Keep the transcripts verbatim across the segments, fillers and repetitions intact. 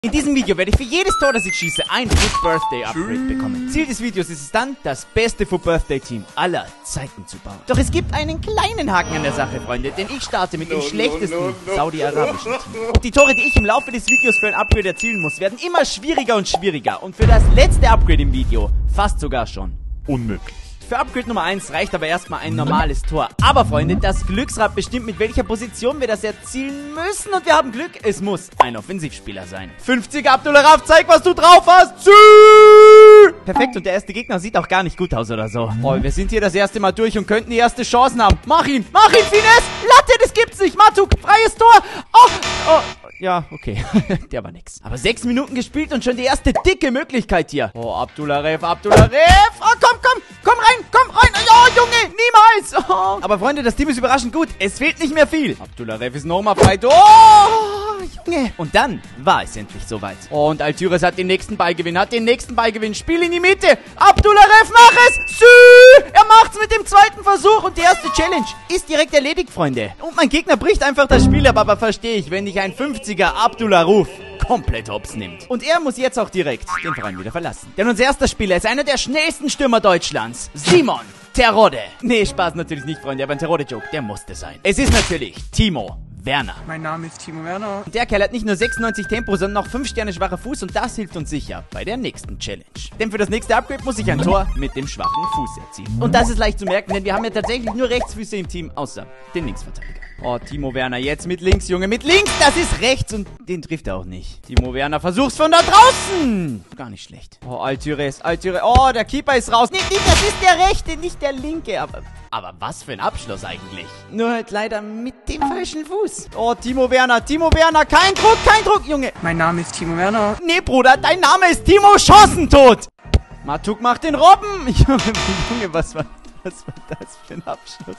In diesem Video werde ich für jedes Tor, das ich schieße, ein Foot Birthday Upgrade bekommen. Ziel des Videos ist es dann, das beste Foot Birthday Team aller Zeiten zu bauen. Doch es gibt einen kleinen Haken an der Sache, Freunde, denn ich starte mit dem schlechtesten saudi-arabischen Team. Und die Tore, die ich im Laufe des Videos für ein Upgrade erzielen muss, werden immer schwieriger und schwieriger. Und für das letzte Upgrade im Video fast sogar schon unmöglich. Für Upgrade Nummer eins reicht aber erstmal ein normales Tor. Aber Freunde, das Glücksrad bestimmt, mit welcher Position wir das erzielen müssen. Und wir haben Glück, es muss ein Offensivspieler sein. fünfziger Abdullah, zeig, was du drauf hast. Zü! Perfekt, und der erste Gegner sieht auch gar nicht gut aus oder so. Oh, wir sind hier das erste Mal durch und könnten die erste Chancen haben. Mach ihn, mach ihn, Finesse! Latte, das gibt's nicht. Matuk, freies Tor. Oh, oh. Ja, okay. Der war nix. Aber sechs Minuten gespielt und schon die erste dicke Möglichkeit hier. Oh, Abdullah, Abdullah. Oh, komm, komm, komm rein, komm rein. Oh, Junge, niemals. Oh. Aber Freunde, das Team ist überraschend gut. Es fehlt nicht mehr viel. Abdullah ist nochmal frei. Oh, Junge. Und dann war es endlich soweit. Oh, und Altüres hat den nächsten Ballgewinn, hat den nächsten Ballgewinn. Spiel in die Mitte. Abdullah, mach es. Sü! Er macht's mit dem zweiten Versuch und die erste Challenge ist direkt erledigt, Freunde. Und mein Gegner bricht einfach das Spiel ab, aber verstehe ich, wenn dich ein fünfziger Abdullah Ruf komplett hops nimmt. Und er muss jetzt auch direkt den Verein wieder verlassen. Denn unser erster Spieler ist einer der schnellsten Stürmer Deutschlands. Simon Terodde. Nee, Spaß natürlich nicht, Freunde, aber ein Terodde-Joke, der musste sein. Es ist natürlich Timo Werner. Mein Name ist Timo Werner. Der Kerl hat nicht nur sechsundneunzig Tempo, sondern noch fünf Sterne schwacher Fuß und das hilft uns sicher bei der nächsten Challenge. Denn für das nächste Upgrade muss ich ein Tor mit dem schwachen Fuß erzielen. Und das ist leicht zu merken, denn wir haben ja tatsächlich nur Rechtsfüße im Team, außer den Linksverteidiger. Oh, Timo Werner, jetzt mit links, Junge, mit links, das ist rechts und den trifft er auch nicht. Timo Werner, versuch's von da draußen. Gar nicht schlecht. Oh, Altüres, Altüres, oh, der Keeper ist raus. Nee, nee, das ist der rechte, nicht der linke, aber... Aber was für ein Abschluss eigentlich. Nur halt leider mit dem falschen Fuß. Oh, Timo Werner, Timo Werner, kein Druck, kein Druck, Junge. Mein Name ist Timo Werner. Nee, Bruder, dein Name ist Timo Chancentod. Matuk macht den Robben. Junge, Junge, was war... Was war das für ein Abschluss?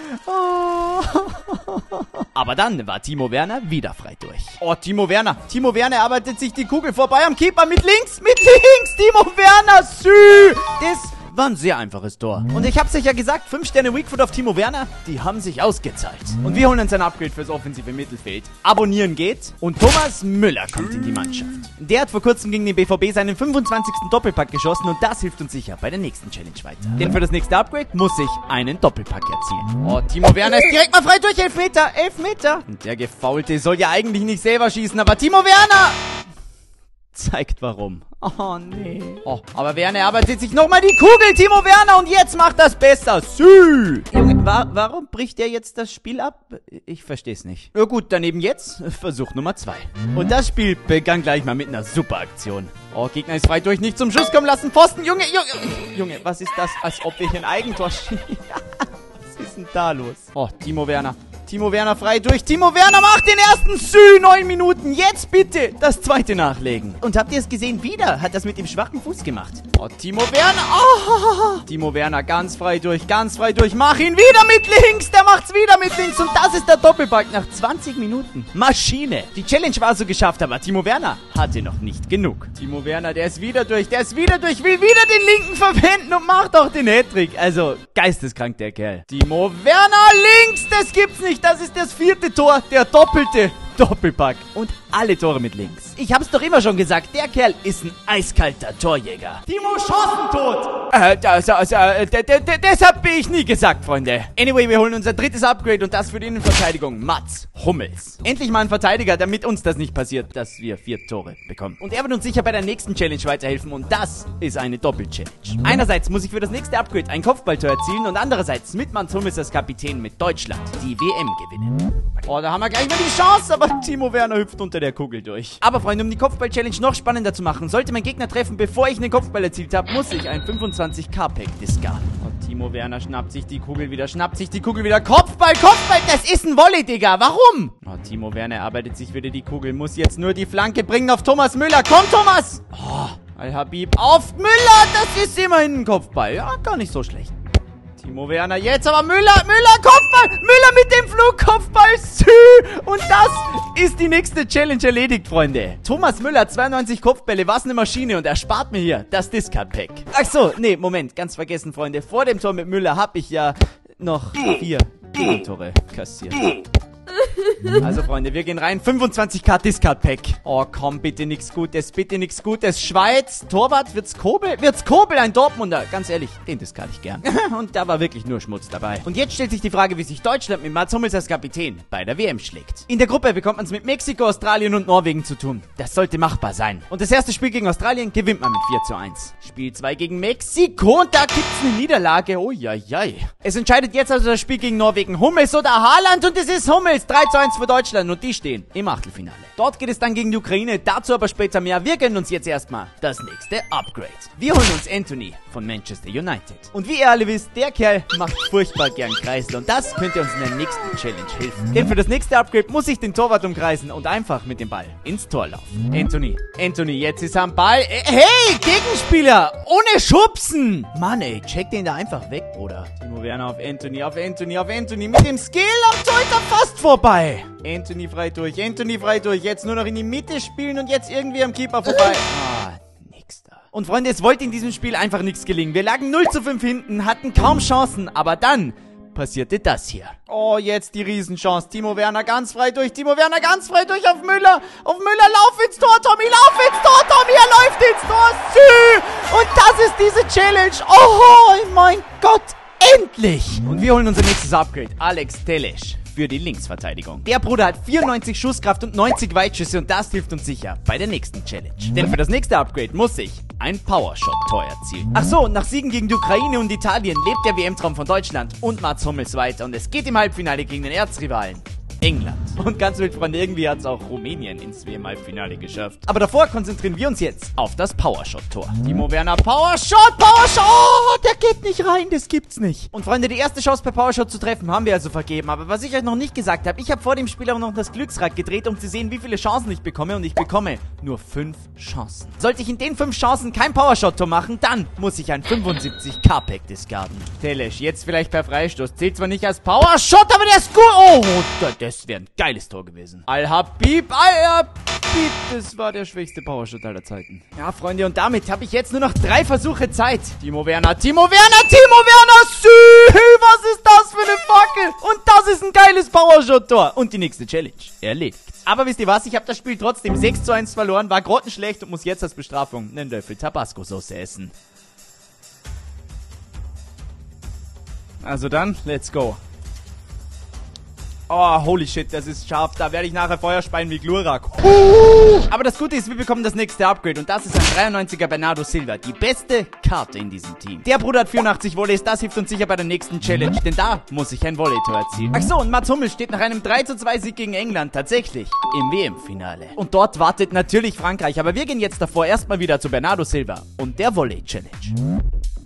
Oh. Aber dann war Timo Werner wieder frei durch. Oh, Timo Werner. Timo Werner arbeitet sich die Kugel vorbei am Keeper mit links. Mit links. Timo Werner. Sü. Das war ein sehr einfaches Tor. Und ich hab's euch ja gesagt, fünf Sterne Weakfoot auf Timo Werner, die haben sich ausgezahlt. Und wir holen uns ein Upgrade fürs offensive Mittelfeld. Abonnieren geht. Und Thomas Müller kommt in die Mannschaft. Der hat vor kurzem gegen den B V B seinen fünfundzwanzigsten Doppelpack geschossen und das hilft uns sicher bei der nächsten Challenge weiter. Denn für das nächste Upgrade muss ich einen Doppelpack erzielen. Oh, Timo Werner ist direkt mal frei durch. Elfmeter, Elfmeter. Und der Gefaulte soll ja eigentlich nicht selber schießen, aber Timo Werner zeigt warum. Oh, nee. Oh, aber Werner arbeitet sich nochmal die Kugel, Timo Werner, und jetzt macht das besser. Sü! Junge, wa warum bricht der jetzt das Spiel ab? Ich versteh's nicht. Na gut, daneben jetzt Versuch Nummer zwei. Und das Spiel begann gleich mal mit einer super Aktion. Oh, Gegner ist frei durch, nicht zum Schuss kommen lassen. Pfosten, Junge, Junge, Junge, was ist das? Als ob wir hier ein Eigentor schießen. Was ist denn da los? Oh, Timo Werner. Timo Werner frei durch. Timo Werner macht den ersten. Sü, neun Minuten. Jetzt bitte das zweite nachlegen. Und habt ihr es gesehen? Wieder hat das mit dem schwachen Fuß gemacht. Oh, Timo Werner. Oh, Timo Werner ganz frei durch, ganz frei durch. Mach ihn wieder mit links. Der macht's wieder mit links. Und das ist der Doppelpack nach zwanzig Minuten. Maschine. Die Challenge war so geschafft, aber Timo Werner hatte noch nicht genug. Timo Werner, der ist wieder durch. Der ist wieder durch. Will wieder den linken verwenden und macht auch den Hattrick. Also, geisteskrank der Kerl. Timo Werner links. Das gibt's nicht. Das ist das vierte Tor, der doppelte Doppelpack. Und alle Tore mit links. Ich hab's doch immer schon gesagt, der Kerl ist ein eiskalter Torjäger. Timo Chancentod! Äh, das, das, äh, das hab ich nie gesagt, Freunde. Anyway, wir holen unser drittes Upgrade und das für die Innenverteidigung. Mats Hummels. Endlich mal ein Verteidiger, damit uns das nicht passiert, dass wir vier Tore bekommen. Und er wird uns sicher bei der nächsten Challenge weiterhelfen und das ist eine Doppel-Challenge. Einerseits muss ich für das nächste Upgrade ein Kopfballtor erzielen und andererseits mit Mats Hummels als Kapitän mit Deutschland die W M gewinnen. Oh, da haben wir gleich mal die Chance, aber Timo Werner hüpft unter der Kugel durch. Aber Freunde, um die Kopfball-Challenge noch spannender zu machen, sollte mein Gegner treffen, bevor ich einen Kopfball erzielt habe, muss ich ein fünfundzwanzig K-Pack discarden. Und Timo Werner schnappt sich die Kugel wieder, schnappt sich die Kugel wieder. Kopfball, Kopfball, das ist ein Volley, Digga. Warum? Oh, Timo Werner arbeitet sich wieder die Kugel, muss jetzt nur die Flanke bringen auf Thomas Müller. Komm, Thomas! Oh, Al-Habib auf Müller, das ist immerhin ein Kopfball. Ja, gar nicht so schlecht. Timo Werner, jetzt aber Müller, Müller, Kopfball, Müller mit dem Flugkopfball, Sü. Und das ist die nächste Challenge erledigt, Freunde. Thomas Müller, zweiundneunzig Kopfbälle, was eine Maschine und er spart mir hier das Discard-Pack. Ach so, nee, Moment, ganz vergessen, Freunde. Vor dem Tor mit Müller habe ich ja noch vier Gegentore kassiert. Also, Freunde, wir gehen rein. fünfundzwanzig K Discard Pack. Oh, komm, bitte nichts Gutes, bitte nichts Gutes. Schweiz, Torwart, wird's Kobel? Wird's Kobel, ein Dortmunder? Ganz ehrlich, den discard ich gern. Und da war wirklich nur Schmutz dabei. Und jetzt stellt sich die Frage, wie sich Deutschland mit Mats Hummels als Kapitän bei der W M schlägt. In der Gruppe bekommt man es mit Mexiko, Australien und Norwegen zu tun. Das sollte machbar sein. Und das erste Spiel gegen Australien gewinnt man mit vier zu eins. Spiel zwei gegen Mexiko und da gibt's eine Niederlage. Oh, ja, ja. Es entscheidet jetzt also das Spiel gegen Norwegen. Hummels oder Haaland und es ist Hummels. drei zu eins für Deutschland und die stehen im Achtelfinale. Dort geht es dann gegen die Ukraine, dazu aber später mehr. Wir gönnen uns jetzt erstmal das nächste Upgrade. Wir holen uns Anthony von Manchester United. Und wie ihr alle wisst, der Kerl macht furchtbar gern Kreisel und das könnte uns in der nächsten Challenge helfen. Denn für das nächste Upgrade muss ich den Torwart umkreisen und einfach mit dem Ball ins Tor laufen. Anthony, Anthony, jetzt ist er am Ball. Äh, hey, Gegenspieler, ohne Schubsen. Mann, ey, check den da einfach weg, Bruder. Timo Werner auf Anthony, auf Anthony, auf Anthony. Mit dem Skill am Tor ist er fast vorbei. Anthony frei durch, Anthony frei durch. Jetzt nur noch in die Mitte spielen und jetzt irgendwie am Keeper vorbei. Ah, nix da. Und Freunde, es wollte in diesem Spiel einfach nichts gelingen. Wir lagen null zu fünf hinten, hatten kaum Chancen, aber dann passierte das hier. Oh, jetzt die Riesenchance. Timo Werner ganz frei durch, Timo Werner ganz frei durch auf Müller. Auf Müller, lauf ins Tor, Tommy, lauf ins Tor, Tommy, er läuft ins Tor. Sü! Und das ist diese Challenge. Oh mein Gott, endlich! Und wir holen unser nächstes Upgrade. Alex Telles für die Linksverteidigung. Der Bruder hat vierundneunzig Schusskraft und neunzig Weitschüsse und das hilft uns sicher bei der nächsten Challenge. Denn für das nächste Upgrade muss ich ein Powershot-Tor erzielen. Ach so, und nach Siegen gegen die Ukraine und Italien lebt der W M-Traum von Deutschland und Mats Hummels weiter und es geht im Halbfinale gegen den Erzrivalen England. Und ganz wild, Freunde, irgendwie hat es auch Rumänien ins W M-Halbfinale geschafft. Aber davor konzentrieren wir uns jetzt auf das Powershot-Tor. Timo Werner, Powershot, Powershot! Oh, der geht nicht rein, das gibt's nicht. Und Freunde, die erste Chance per Powershot zu treffen, haben wir also vergeben. Aber was ich euch noch nicht gesagt habe, ich habe vor dem Spiel auch noch das Glücksrad gedreht, um zu sehen, wie viele Chancen ich bekomme. Und ich bekomme nur fünf Chancen. Sollte ich in den fünf Chancen kein Powershot-Tor machen, dann muss ich ein fünfundsiebzig K Pack discarden. Telesch, jetzt vielleicht per Freistoß. Zählt zwar nicht als Powershot, aber der ist gut. Oh, das Das wäre ein geiles Tor gewesen. Al-Habib, Al-Habib, das war der schwächste Powershot aller Zeiten. Ja, Freunde, und damit habe ich jetzt nur noch drei Versuche Zeit. Timo Werner, Timo Werner, Timo Werner, Sü, was ist das für eine Fackel? Und das ist ein geiles Powershot-Tor. Und die nächste Challenge erledigt. Aber wisst ihr was, ich habe das Spiel trotzdem sechs zu eins verloren, war grottenschlecht und muss jetzt als Bestrafung einen Löffel Tabasco-Soße essen. Also dann, let's go. Oh, holy shit, das ist scharf. Da werde ich nachher Feuer speien wie Glurak. Uh! Aber das Gute ist, wir bekommen das nächste Upgrade. Und das ist ein dreiundneunziger Bernardo Silva. Die beste Karte in diesem Team. Der Bruder hat vierundachtzig Volleys. Das hilft uns sicher bei der nächsten Challenge. Denn da muss ich ein Volley-Tor erzielen. Ach so, und Mats Hummels steht nach einem drei zu zwei Sieg gegen England tatsächlich im W M-Finale. Und dort wartet natürlich Frankreich. Aber wir gehen jetzt davor erstmal wieder zu Bernardo Silva und der Volley-Challenge.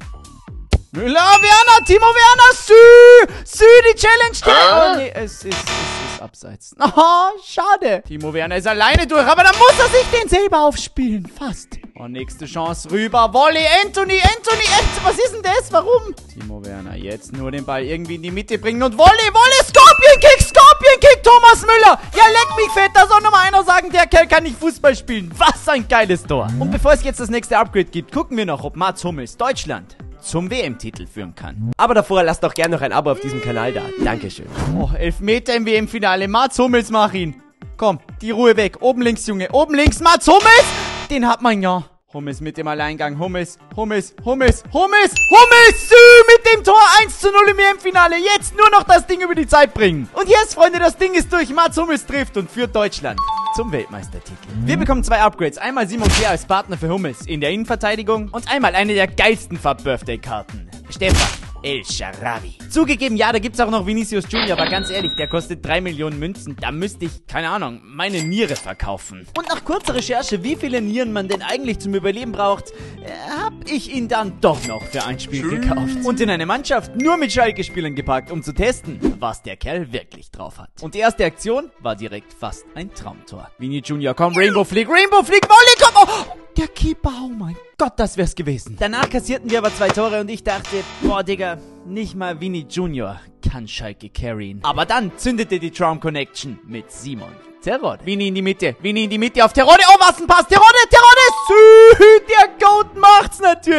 Müller, Werner, Timo Werner, Sü, Sü, die Challenge. Oh nee, es ist, es ist abseits. Oh, schade. Timo Werner ist alleine durch, aber dann muss er sich den selber aufspielen. Fast. Oh, nächste Chance rüber. Volley, Anthony, Anthony, Anthony. Was ist denn das? Warum? Timo Werner, jetzt nur den Ball irgendwie in die Mitte bringen und Volley, Volley, Scorpion Kick, Scorpion Kick, Thomas Müller. Ja, leck mich fett, da soll noch mal einer sagen, der Kerl kann nicht Fußball spielen. Was ein geiles Tor. Und bevor es jetzt das nächste Upgrade gibt, gucken wir noch, ob Mats Hummels Deutschland zum W M-Titel führen kann. Aber davor lasst doch gerne noch ein Abo auf diesem Kanal da. Dankeschön. Oh, Elfmeter im W M-Finale. Mats Hummels, mach ihn. Komm, die Ruhe weg. Oben links, Junge. Oben links, Mats Hummels. Den hat man ja. Hummels mit dem Alleingang. Hummels, Hummels, Hummels, Hummels, Hummels. Sü, mit dem Tor eins zu null im W M-Finale. Jetzt nur noch das Ding über die Zeit bringen. Und jetzt, Freunde, das Ding ist durch. Mats Hummels trifft und führt Deutschland zum Weltmeistertitel. Wir bekommen zwei Upgrades. Einmal Simon Kjær als Partner für Hummels in der Innenverteidigung und einmal eine der geilsten Fab-Birthday-Karten. Stefan El-Shaarawy. Zugegeben, ja, da gibt's auch noch Vinicius Junior, aber ganz ehrlich, der kostet drei Millionen Münzen. Da müsste ich, keine Ahnung, meine Niere verkaufen. Und nach kurzer Recherche, wie viele Nieren man denn eigentlich zum Überleben braucht, äh, hab ich ihn dann doch noch für ein Spiel gekauft. Und in eine Mannschaft nur mit Schalke-Spielern gepackt, um zu testen, was der Kerl wirklich drauf hat. Und die erste Aktion war direkt fast ein Traumtor. Vini Junior, komm, Rainbow Flick, Rainbow Flick, Volley, komm, oh! Der Keeper, oh mein Gott, das wär's gewesen. Danach kassierten wir aber zwei Tore und ich dachte, boah, Digga, nicht mal Vini Junior kann Schalke carryen. Aber dann zündete die Traum Connection mit Simon Terodde. Vini in die Mitte, Vini in die Mitte auf Terodde. Oh, was ein Pass, Terodde, Terodde, Sü, der Goat macht's natürlich.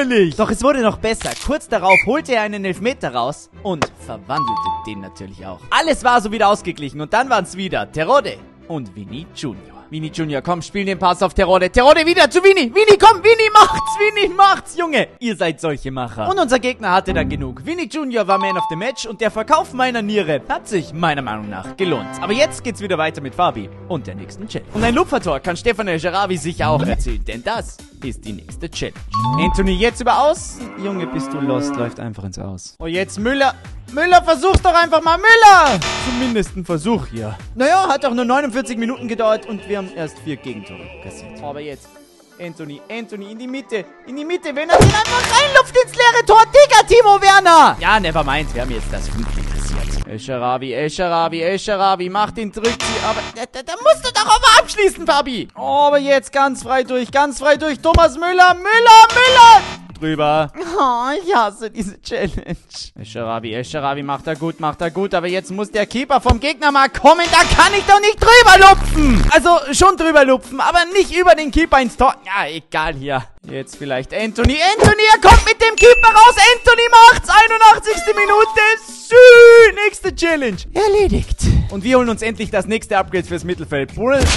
natürlich. Doch es wurde noch besser. Kurz darauf holte er einen Elfmeter raus und verwandelte den natürlich auch. Alles war so wieder ausgeglichen und dann waren es wieder Terodde und Vini Junior. Vini Junior, komm, spiel den Pass auf Terodde. Terodde wieder zu Vini. Vini, komm, Vini macht's, Vini macht's, Junge. Ihr seid solche Macher. Und unser Gegner hatte dann genug. Vini Junior war Man of the Match und der Verkauf meiner Niere hat sich meiner Meinung nach gelohnt. Aber jetzt geht's wieder weiter mit Fabi und der nächsten Challenge. Und ein Lupfertor kann Stefan El Sharawi sicher auch erzählen, denn das ist die nächste Challenge. Anthony jetzt über Außen. Junge, bist du lost, läuft einfach ins Aus. Oh, jetzt Müller. Müller, versuch's doch einfach mal, Müller! Zumindest ein Versuch hier. Naja, hat doch nur neunundvierzig Minuten gedauert und wir haben erst vier Gegentore kassiert. Aber jetzt, Anthony, Anthony, in die Mitte, in die Mitte, wenn er den einfach reinlupft ins leere Tor, Digga, Timo Werner! Ja, never mind, wir haben jetzt das fünfte kassiert. El Sharawi, El Sharawi, El Sharawi, macht den Rückzieher, aber da, da, da musst du doch auch mal abschließen, Fabi! Oh, aber jetzt ganz frei durch, ganz frei durch, Thomas Müller, Müller, Müller! Drüber. Oh, ich hasse diese Challenge. El Sharawi, El Sharawi macht er gut, macht er gut, aber jetzt muss der Keeper vom Gegner mal kommen, da kann ich doch nicht drüber lupfen. Also schon drüber lupfen, aber nicht über den Keeper ins Tor. Ja, egal hier. Jetzt vielleicht Anthony. Anthony, er kommt mit dem Keeper raus. Anthony macht's. einundachtzigste Minute. Sü. Nächste Challenge. Erledigt. Und wir holen uns endlich das nächste Upgrade fürs Mittelfeld.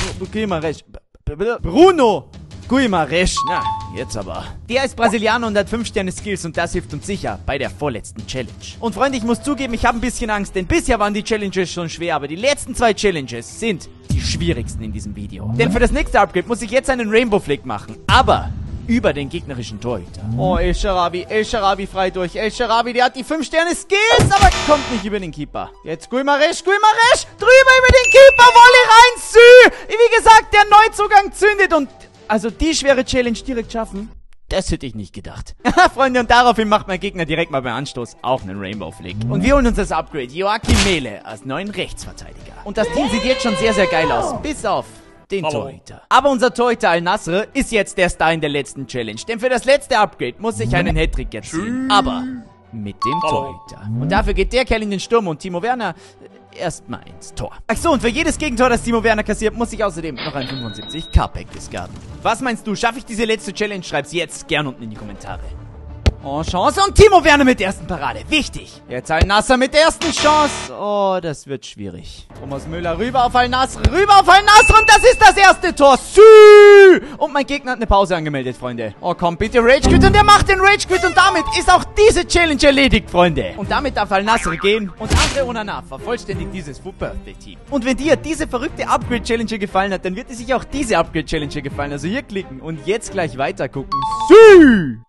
Bruno Guimarães, na, jetzt aber. Der ist Brasilianer und hat fünf Sterne Skills und das hilft uns sicher bei der vorletzten Challenge. Und Freunde, ich muss zugeben, ich habe ein bisschen Angst, denn bisher waren die Challenges schon schwer, aber die letzten zwei Challenges sind die schwierigsten in diesem Video. Denn für das nächste Upgrade muss ich jetzt einen Rainbow Flick machen, aber über den gegnerischen Torhüter. Oh, El Sharawi, El Sharawi frei durch. El Sharawi, der hat die fünf Sterne Skills, aber kommt nicht über den Keeper. Jetzt Guimarães, Guimarães, drüber über den Keeper, Volley rein, Sü. Wie gesagt, der Neuzugang zündet und also die schwere Challenge direkt schaffen, das hätte ich nicht gedacht. Freunde, und daraufhin macht mein Gegner direkt mal beim Anstoß auch einen Rainbow Flick. Und wir holen uns das Upgrade Joachim Mele als neuen Rechtsverteidiger. Und das Team sieht jetzt schon sehr, sehr geil aus. Bis auf den Hallo. Torhüter. Aber unser Torhüter Al-Nassr ist jetzt der Star in der letzten Challenge. Denn für das letzte Upgrade muss ich einen Hattrick erzielen. Aber mit dem Hallo. Torhüter. Und dafür geht der Kerl in den Sturm und Timo Werner erstmal ins Tor. Achso, und für jedes Gegentor, das Timo Werner kassiert, muss ich außerdem noch ein fünfundsiebzig K-Pack discarden. Was meinst du? Schaffe ich diese letzte Challenge? Schreib's jetzt gern unten in die Kommentare. Oh, Chance und Timo Werner mit der ersten Parade. Wichtig. Jetzt Al-Nassr mit der ersten Chance. Oh, das wird schwierig. Thomas Müller rüber auf Al-Nassr, rüber auf Al-Nassr und das ist das erste Tor. Sü! Und mein Gegner hat eine Pause angemeldet, Freunde. Oh, komm, bitte Rage Quit und der macht den Rage Quit und damit ist auch diese Challenge erledigt, Freunde. Und damit darf Al-Nassr gehen und Andre Onana vervollständigt dieses Food Birthday Team. Und wenn dir diese verrückte Upgrade Challenge gefallen hat, dann wird dir sicher auch diese Upgrade Challenge gefallen. Also hier klicken und jetzt gleich weiter gucken. Sü!